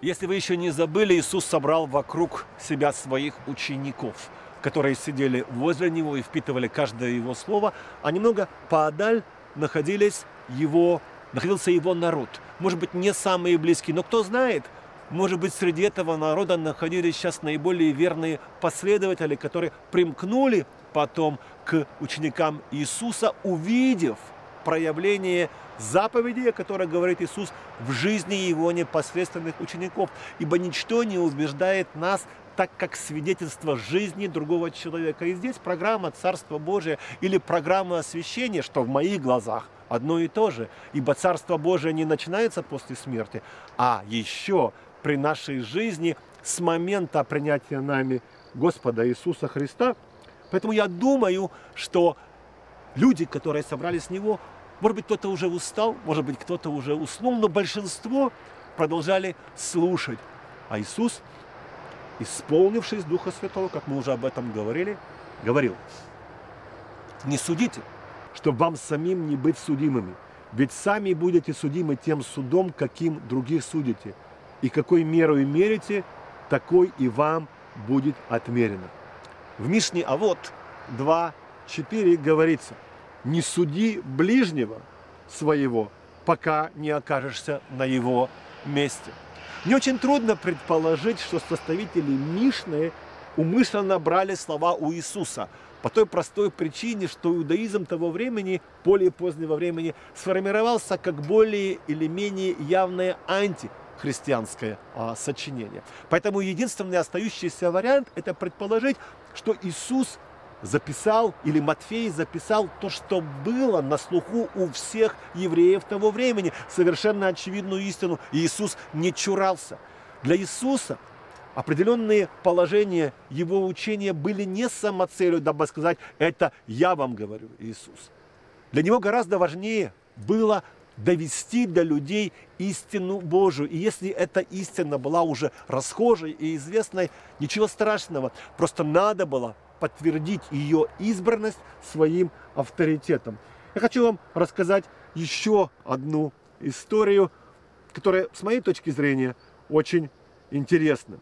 Если вы еще не забыли, Иисус собрал вокруг себя своих учеников, которые сидели возле Него и впитывали каждое Его слово, а немного поодаль находился Его народ. Может быть, не самые близкие, но кто знает, может быть, среди этого народа находились сейчас наиболее верные последователи, которые примкнули потом к ученикам Иисуса, увидев проявление заповедей, о которых говорит Иисус, в жизни Его непосредственных учеников. Ибо ничто не убеждает нас, так как свидетельство жизни другого человека. И здесь программа Царства Божия или программа освящения, что в моих глазах одно и то же. Ибо Царство Божие не начинается после смерти, а еще при нашей жизни с момента принятия нами Господа Иисуса Христа. Поэтому я думаю, что люди, которые собрались с Него, может быть, кто-то уже устал, может быть, кто-то уже уснул, но большинство продолжали слушать. А Иисус, исполнившись Духа Святого, как мы уже об этом говорили, говорил: «Не судите, чтобы вам самим не быть судимыми, ведь сами будете судимы тем судом, каким других судите, и какой мерой мерите, такой и вам будет отмерено». В Мишне Авот 2:4 говорится: «Не суди ближнего своего, пока не окажешься на его месте». Мне очень трудно предположить, что составители Мишны умышленно брали слова у Иисуса, по той простой причине, что иудаизм того времени, более позднего времени, сформировался как более или менее явное антихристианское сочинение. Поэтому единственный остающийся вариант – это предположить, что Иисус записал, или Матфей записал то, что было на слуху у всех евреев того времени, совершенно очевидную истину. И Иисус не чурался. Для Иисуса определенные положения Его учения были не самоцелью, дабы сказать: «это я вам говорю, Иисус». Для Него гораздо важнее было довести до людей истину Божию. И если эта истина была уже расхожей и известной, ничего страшного, просто надо было подтвердить ее избранность своим авторитетом. Я хочу вам рассказать еще одну историю, которая, с моей точки зрения, очень интересна.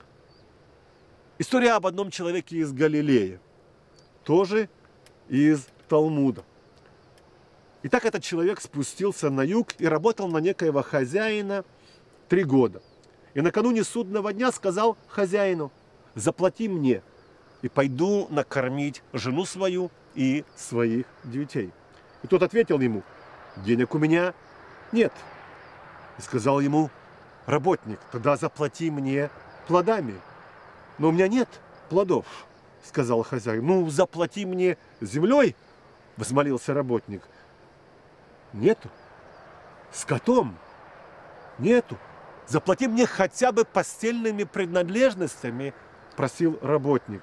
История об одном человеке из Галилеи, тоже из Талмуда. Итак, этот человек спустился на юг и работал на некоего хозяина 3 года. И накануне судного дня сказал хозяину: «Заплати мне, и пойду накормить жену свою и своих детей». И тот ответил ему: «Денег у меня нет». И сказал ему работник: «Тогда заплати мне плодами». «Но у меня нет плодов», сказал хозяин. «Ну, заплати мне землей», взмолился работник. «Нету». «Скотом?» «Нету». «Заплати мне хотя бы постельными принадлежностями», просил работник.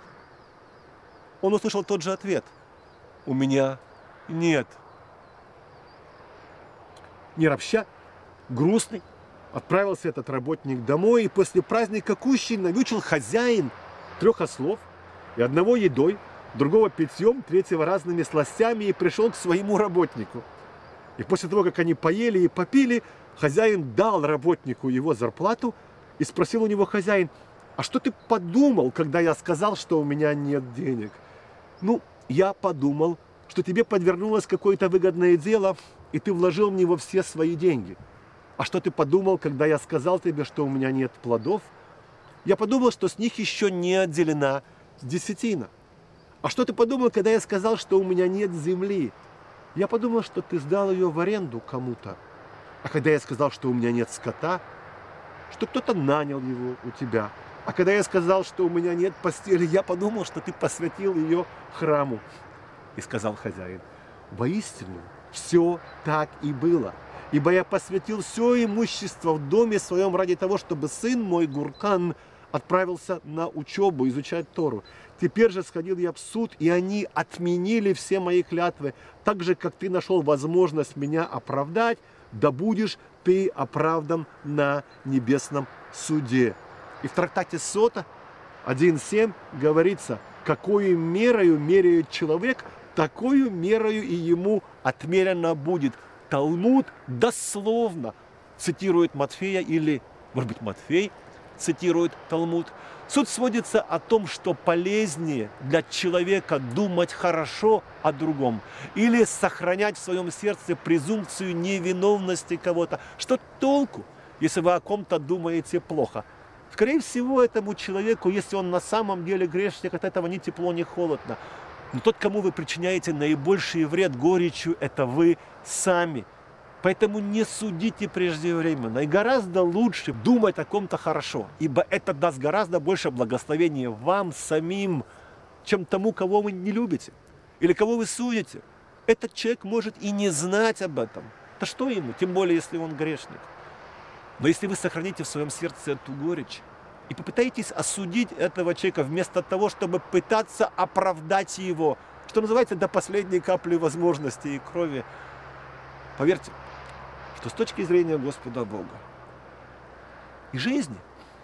Он услышал тот же ответ: «У меня нет». Не ропща, грустный, отправился этот работник домой, и после праздника кущей навючил хозяин 3 ослов, и одного едой, другого питьем, третьего разными сластями, и пришел к своему работнику. И после того, как они поели и попили, хозяин дал работнику его зарплату, и спросил у него хозяин: «А что ты подумал, когда я сказал, что у меня нет денег?» «Ну, я подумал, что тебе подвернулось какое-то выгодное дело, и ты вложил в него все свои деньги. А что ты подумал, когда я сказал тебе, что у меня нет плодов?» «Я подумал, что с них еще не отделена десятина». «А что ты подумал, когда я сказал, что у меня нет земли?» «Я подумал, что ты сдал ее в аренду кому-то». «А когда я сказал, что у меня нет скота, что кто-то нанял его у тебя». «А когда я сказал, что у меня нет постели, я подумал, что ты посвятил ее храму». И сказал хозяин: «Воистину, все так и было. Ибо я посвятил все имущество в доме своем ради того, чтобы сын мой Гуркан отправился на учебу, изучать Тору. Теперь же сходил я в суд, и они отменили все мои клятвы. Так же, как ты нашел возможность меня оправдать, да будешь ты оправдан на небесном суде». И в трактате Сота 1.7 говорится: «Какою мерою меряет человек, такою мерою и ему отмерено будет». Талмуд дословно цитирует Матфея или может быть, Матфей цитирует Талмуд. Суть сводится о том, что полезнее для человека думать хорошо о другом или сохранять в своем сердце презумпцию невиновности кого-то. Что толку, если вы о ком-то думаете плохо? Скорее всего, этому человеку, если он на самом деле грешник, от этого ни тепло, ни холодно. Но тот, кому вы причиняете наибольший вред горечью, это вы сами. Поэтому не судите преждевременно. И гораздо лучше думать о ком-то хорошо, ибо это даст гораздо больше благословения вам самим, чем тому, кого вы не любите или кого вы судите. Этот человек может и не знать об этом. Да что ему, тем более, если он грешник. Но если вы сохраните в своем сердце эту горечь и попытаетесь осудить этого человека вместо того, чтобы пытаться оправдать его, что называется, до последней капли возможности и крови, поверьте, что с точки зрения Господа Бога и жизни,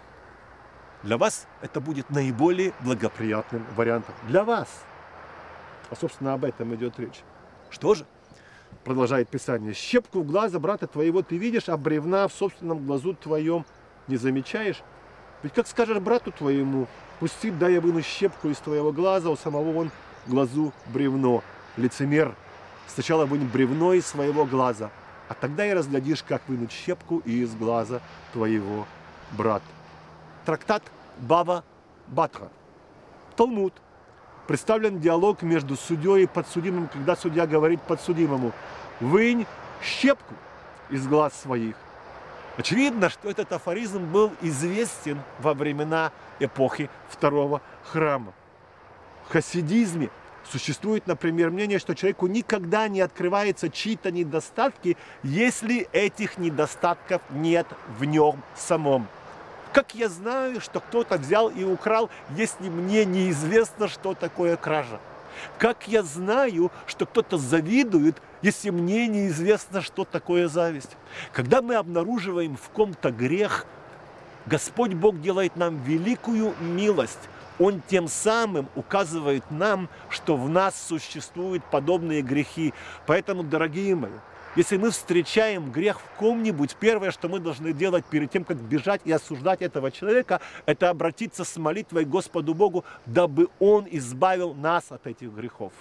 для вас это будет наиболее благоприятным вариантом. Для вас. А, собственно, об этом идет речь. Что же? Продолжает Писание. Щепку в глаза брата твоего ты видишь, а бревна в собственном глазу твоем не замечаешь. Ведь как скажешь брату твоему, пусти, дай я выну щепку из твоего глаза, у самого он в глазу бревно. Лицемер, сначала вынь бревно из своего глаза, а тогда и разглядишь, как вынуть щепку из глаза твоего брата. Трактат Бава Батра. Талмуд. Представлен диалог между судьей и подсудимым, когда судья говорит подсудимому: вынь щепку из глаз своих. Очевидно, что этот афоризм был известен во времена эпохи Второго храма. В хасидизме существует, например, мнение, что человеку никогда не открываются чьи-то недостатки, если этих недостатков нет в нем самом. Как я знаю, что кто-то взял и украл, если мне неизвестно, что такое кража? Как я знаю, что кто-то завидует, если мне неизвестно, что такое зависть? Когда мы обнаруживаем в ком-то грех, Господь Бог делает нам великую милость. Он тем самым указывает нам, что в нас существуют подобные грехи. Поэтому, дорогие мои, если мы встречаем грех в ком-нибудь, первое, что мы должны делать перед тем, как бежать и осуждать этого человека, это обратиться с молитвой к Господу Богу, дабы Он избавил нас от этих грехов.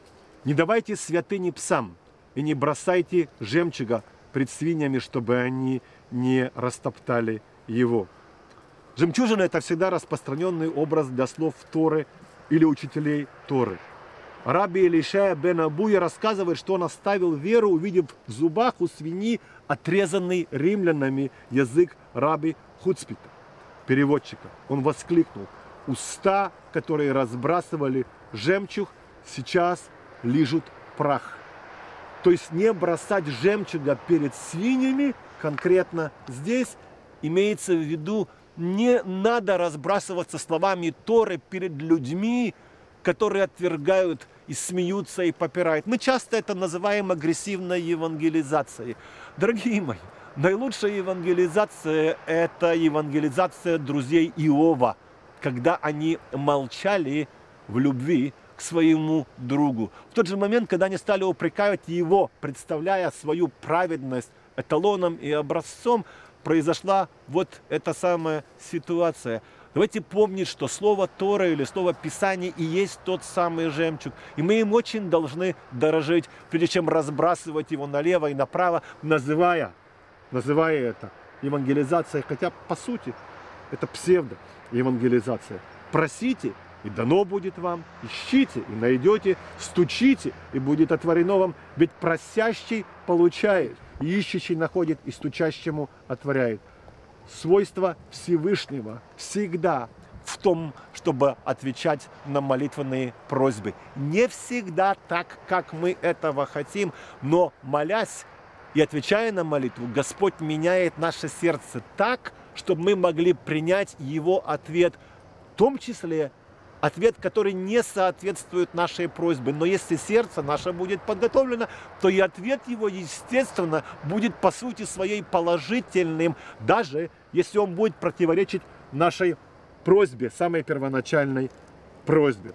Не давайте святыни псам и не бросайте жемчуга пред свиньями, чтобы они не растоптали его. Жемчужина – это всегда распространенный образ для слов Торы или учителей Торы. Раби Элишая бен Абуя рассказывает, что он оставил веру, увидев в зубах у свиньи отрезанный римлянами язык раби Хуцпита, переводчика. Он воскликнул: уста, которые разбрасывали жемчуг, сейчас лижут прах. То есть не бросать жемчуга перед свиньями, конкретно здесь имеется в виду, не надо разбрасываться словами Торы перед людьми, которые отвергают и смеются и попирают. Мы часто это называем агрессивной евангелизацией. Дорогие мои, наилучшая евангелизация – это евангелизация друзей Иова, когда они молчали в любви к своему другу. В тот же момент, когда они стали упрекать его, представляя свою праведность эталоном и образцом, произошла вот эта самая ситуация. Давайте помнить, что слово Тора или слово Писание и есть тот самый жемчуг. И мы им очень должны дорожить, прежде чем разбрасывать его налево и направо, называя это евангелизацией. Хотя, по сути, это псевдо-евангелизация. Просите, и дано будет вам. Ищите, и найдете. Стучите, и будет отворено вам. Ведь просящий получает, и ищущий находит, и стучащему отворяет. Свойство Всевышнего всегда в том, чтобы отвечать на молитвенные просьбы. Не всегда так, как мы этого хотим, но молясь и отвечая на молитву, Господь меняет наше сердце так, чтобы мы могли принять Его ответ, в том числе ответ, который не соответствует нашей просьбе. Но если сердце наше будет подготовлено, то и ответ его, естественно, будет по сути своей положительным, даже если он будет противоречить нашей просьбе, самой первоначальной просьбе.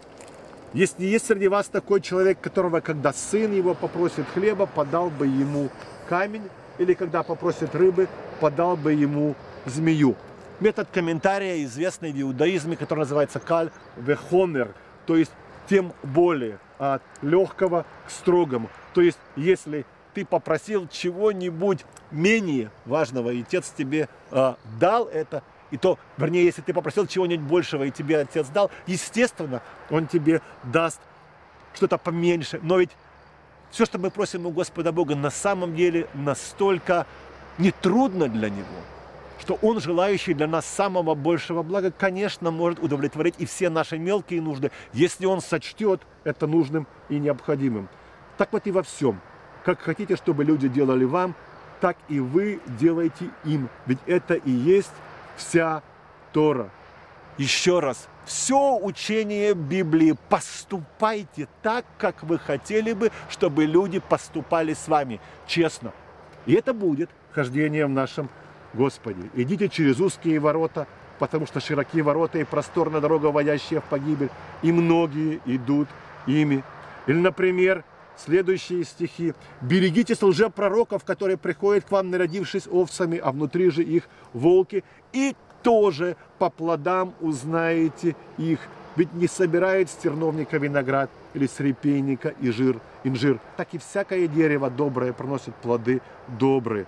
Если есть среди вас такой человек, которого, когда сын его попросит хлеба, подал бы ему камень, или когда попросит рыбы, подал бы ему змею. Метод комментария, известный в иудаизме, который называется каль вехомер, то есть тем более, от легкого к строгому. То есть, если ты попросил чего-нибудь менее важного, и отец тебе дал это, и то, вернее, если ты попросил чего-нибудь большего, и тебе отец дал, естественно, он тебе даст что-то поменьше. Но ведь все, что мы просим у Господа Бога, на самом деле настолько нетрудно для Него, что Он, желающий для нас самого большего блага, конечно, может удовлетворить и все наши мелкие нужды, если Он сочтет это нужным и необходимым. Так вот и во всем. Как хотите, чтобы люди делали вам, так и вы делайте им. Ведь это и есть вся Тора. Еще раз, все учение Библии поступайте так, как вы хотели бы, чтобы люди поступали с вами, честно. И это будет хождение в нашем Господе. Идите через узкие ворота, потому что широкие ворота и просторная дорога, водящая в погибель, и многие идут ими. Или, например, следующие стихи. «Берегитесь лжепророков, которые приходят к вам, народившись овцами, а внутри же их волки, и тоже по плодам узнаете их. Ведь не собирает с терновника виноград или с репейника инжир. Так и всякое дерево доброе приносит плоды добрые».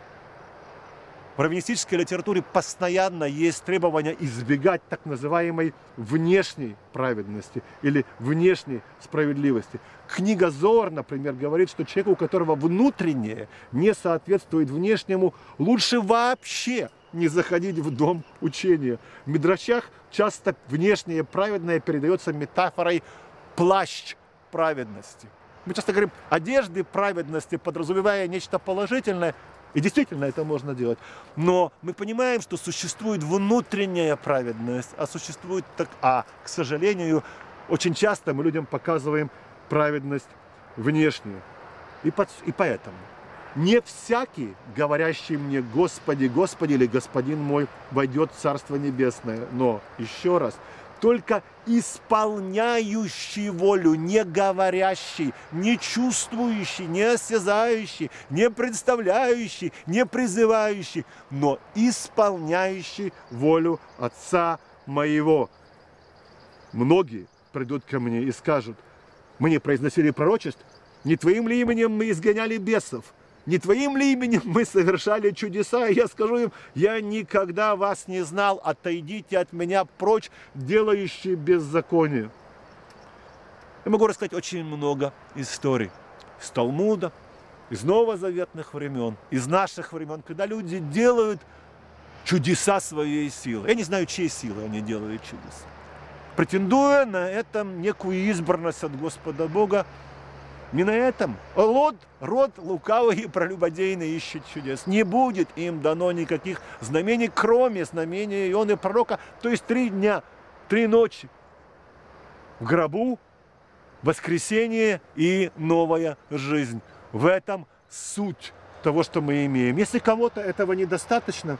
В раввинистической литературе постоянно есть требование избегать так называемой внешней праведности или внешней справедливости. Книга Зоар, например, говорит, что человеку, у которого внутреннее не соответствует внешнему, лучше вообще не заходить в дом учения. В мидрашах часто внешнее праведное передается метафорой плащ праведности. Мы часто говорим одежды праведности, подразумевая нечто положительное. И действительно это можно делать. Но мы понимаем, что существует внутренняя праведность, к сожалению, очень часто мы людям показываем праведность внешнюю. И поэтому не всякий, говорящий мне «Господи, Господи» или «Господин мой», войдет в Царство Небесное. Но, еще раз, только исполняющий волю, не говорящий, не чувствующий, не осязающий, не представляющий, не призывающий, но исполняющий волю Отца моего. Многие придут ко мне и скажут: мы не произносили пророчеств, не Твоим ли именем мы изгоняли бесов? Не Твоим ли именем мы совершали чудеса? И я скажу им: я никогда вас не знал, отойдите от меня прочь, делающие беззаконие. Я могу рассказать очень много историй из Талмуда, из новозаветных времен, из наших времен, когда люди делают чудеса своей силы. Я не знаю, чьей силы они делают чудеса. Претендуя на этом некую избранность от Господа Бога, не на этом. Род лукавый и прелюбодейный ищет чудес. Не будет им дано никаких знамений, кроме знамения Ионы пророка. То есть 3 дня, 3 ночи в гробу, воскресение и новая жизнь. В этом суть того, что мы имеем. Если кого-то этого недостаточно,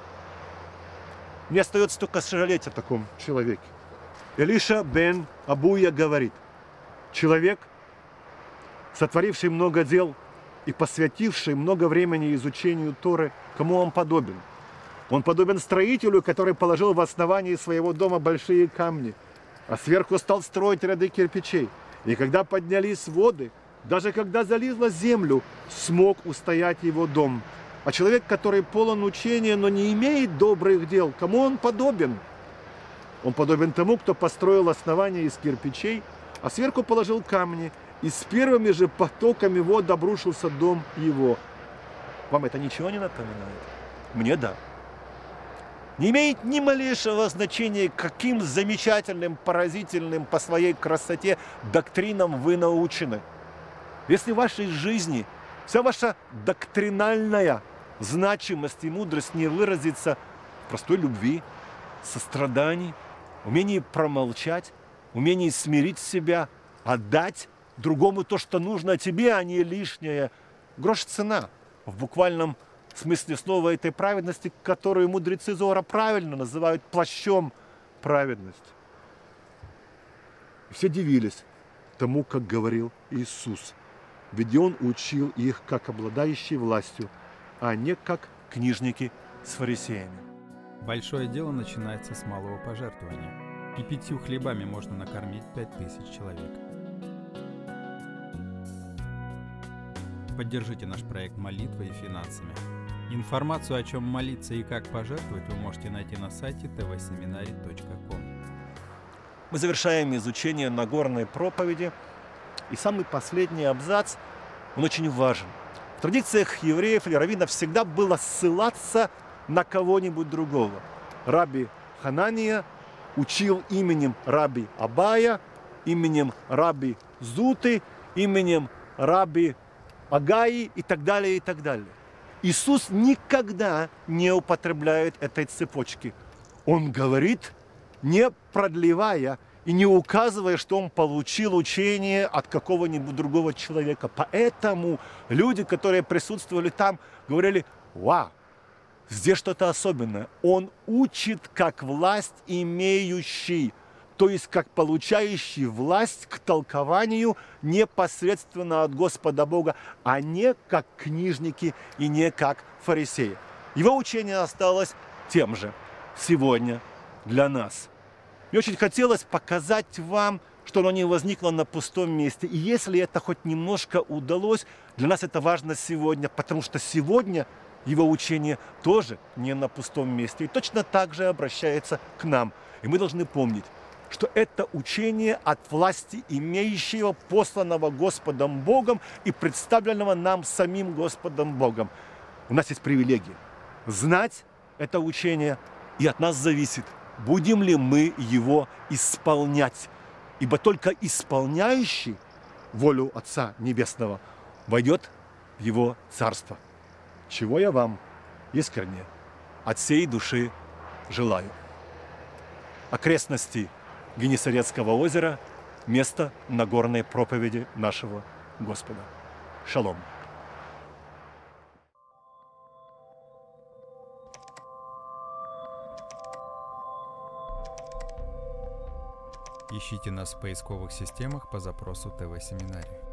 мне остается только сожалеть о таком человеке. Элиша бен Абуя говорит: человек, сотворивший много дел и посвятивший много времени изучению Торы, кому он подобен? Он подобен строителю, который положил в основании своего дома большие камни, а сверху стал строить ряды кирпичей. И когда поднялись воды, даже когда залило землю, смог устоять его дом. А человек, который полон учения, но не имеет добрых дел, кому он подобен? Он подобен тому, кто построил основание из кирпичей, а сверху положил камни, и с первыми же потоками вод обрушился дом его. Вам это ничего не напоминает? Мне да. Не имеет ни малейшего значения, каким замечательным, поразительным по своей красоте доктринам вы научены. Если в вашей жизни вся ваша доктринальная значимость и мудрость не выразится в простой любви, сострадании, умении промолчать, умении смирить себя, отдать другому то, что нужно тебе, а не лишнее. Грош цена в буквальном смысле слова этой праведности, которую мудрецы Зоара правильно называют плащом праведности. Все дивились тому, как говорил Иисус. Ведь Он учил их как обладающий властью, а не как книжники с фарисеями. Большое дело начинается с малого пожертвования, и 5 хлебами можно накормить 5000 человек. Поддержите наш проект молитвой и финансами. Информацию, о чем молиться и как пожертвовать, вы можете найти на сайте tvseminary.com. Мы завершаем изучение Нагорной проповеди, и самый последний абзац, он очень важен. В традициях евреев или раввинов всегда было ссылаться на кого-нибудь другого. Раби Ханания учил именем раби Абая, именем раби Зуты, именем раби Агаи и так далее, и так далее. Иисус никогда не употребляет этой цепочки. Он говорит, не продлевая и не указывая, что он получил учение от какого-нибудь другого человека. Поэтому люди, которые присутствовали там, говорили, вау, здесь что-то особенное. Он учит как власть имеющий, то есть как получающий власть к толкованию непосредственно от Господа Бога, а не как книжники и не как фарисеи. Его учение осталось тем же сегодня для нас. Мне очень хотелось показать вам, что оно не возникло на пустом месте. И если это хоть немножко удалось, для нас это важно сегодня, потому что сегодня его учение тоже не на пустом месте. И точно так же обращается к нам. И мы должны помнить, что это учение от власти имеющего, посланного Господом Богом и представленного нам самим Господом Богом. У нас есть привилегия знать это учение, и от нас зависит, будем ли мы его исполнять. Ибо только исполняющий волю Отца Небесного войдет в его царство. Чего я вам искренне от всей души желаю. Окрестности Генесарецкого озера – место Нагорной проповеди нашего Господа. Шалом. Ищите нас в поисковых системах по запросу ТВ Семинарий.